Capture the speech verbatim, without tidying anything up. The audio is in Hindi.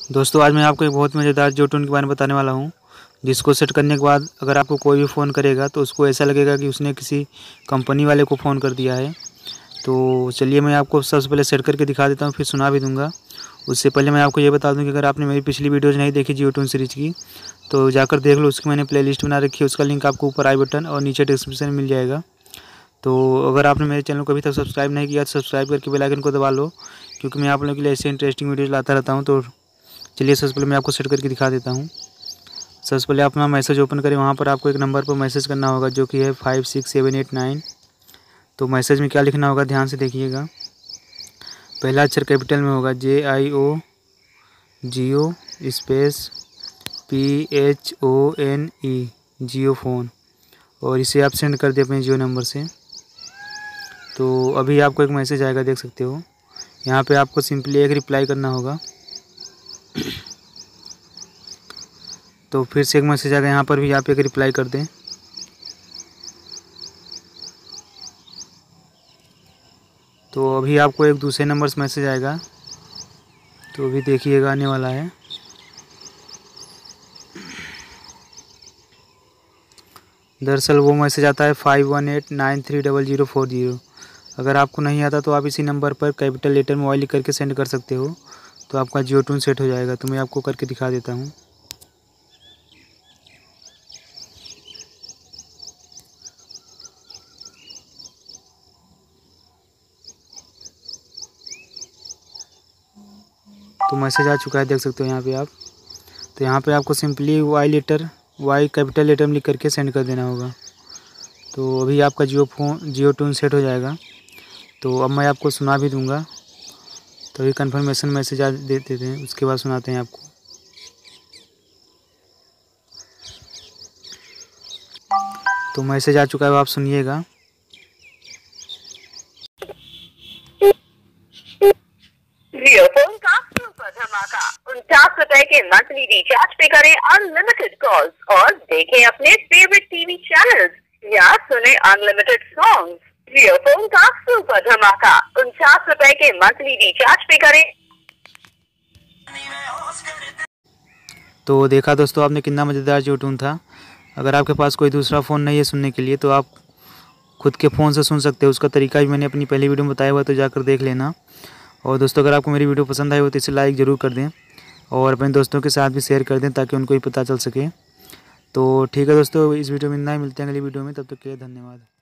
दोस्तों आज मैं आपको एक बहुत मज़ेदार जो टून के बारे में बताने वाला हूँ, जिसको सेट करने के बाद अगर आपको कोई भी फ़ोन करेगा तो उसको ऐसा लगेगा कि उसने किसी कंपनी वाले को फ़ोन कर दिया है। तो चलिए मैं आपको सबसे पहले सेट करके दिखा देता हूँ, फिर सुना भी दूँगा। उससे पहले मैं आपको ये बता दूँ कि अगर आपने मेरी पिछली वीडियोज़ नहीं देखी जियो टून सीरीज़ की, तो जाकर देख लो। उसकी मैंने प्लेलिस्ट बना रखी है, उसका लिंक आपको ऊपर आई बटन और नीचे डिस्क्रिप्शन में मिल जाएगा। तो अगर आपने मेरे चैनल को अभी तक सब्सक्राइब नहीं किया तो सब्सक्राइब करके बेल आइकन को दबा लो, क्योंकि मैं आप लोगों के लिए ऐसे इंटरेस्टिंग वीडियोज़ लाता रहता हूँ। तो चलिए सबसे पहले मैं आपको सेट करके दिखा देता हूँ। सबसे पहले अपना मैसेज ओपन करें, वहाँ पर आपको एक नंबर पर मैसेज करना होगा जो कि है five six seven eight nine. तो मैसेज में क्या लिखना होगा ध्यान से देखिएगा। पहला अक्षर कैपिटल में होगा J I O Jio space P H O N E Jio phone, और इसे आप सेंड कर दें अपने जियो नंबर से। तो अभी आपको एक मैसेज आएगा, देख सकते हो। यहाँ पे आपको सिंपली एक रिप्लाई करना होगा। तो फिर से एक मैसेज आएगा, यहाँ पर भी आप एक रिप्लाई कर दें। तो अभी आपको एक दूसरे नंबर से मैसेज आएगा, तो अभी देखिएगा आने वाला है। दरअसल वो मैसेज आता है five one eight nine three double zero four zero. अगर आपको नहीं आता तो आप इसी नंबर पर कैपिटल लेटर में वाई लिख करके सेंड कर सकते हो, तो आपका जियो टून सेट हो जाएगा। तो मैं आपको करके दिखा देता हूँ। तो मैसेज आ चुका है, देख सकते हो यहाँ पे आप। तो यहाँ पे आपको simply Y letter Y capital letter में लिख करके सेंड कर देना होगा। तो अभी आपका Jio phone Jio tune set हो जाएगा। तो अब मैं आपको सुना भी दूंगा। तो अभी कन्फर्मेशन मैसेज आ दे देते हैं, उसके बाद सुनाते हैं आपको। तो मैसेज आ चुका है, आप सुनिएगा। जियो फोन का सुपर धमाका, उनचास रुपए के मंथली रिचार्ज पे करें अनलिमिटेड कॉल्स और देखें अपने फेवरेट टीवी चैनल्स या सुने अनलिमिटेड सॉन्ग्स। जियो फोन का सुपर धमाका, उनचास रुपए के मंथली रिचार्ज पे करें। तो देखा दोस्तों आपने, कितना मज़ेदार जियो टून था। अगर आपके पास कोई दूसरा फ़ोन नहीं है सुनने के लिए, तो आप खुद के फ़ोन से सुन सकते हो। उसका तरीका भी मैंने अपनी पहली वीडियो में बताया हुआ है, तो जाकर देख लेना। और दोस्तों अगर आपको मेरी वीडियो पसंद आई हो तो इसे लाइक ज़रूर कर दें और अपने दोस्तों के साथ भी शेयर कर दें, ताकि उनको भी पता चल सके। तो ठीक है दोस्तों, इस वीडियो में इतना ही। मिलते हैं अगली वीडियो में, तब तक के लिए धन्यवाद।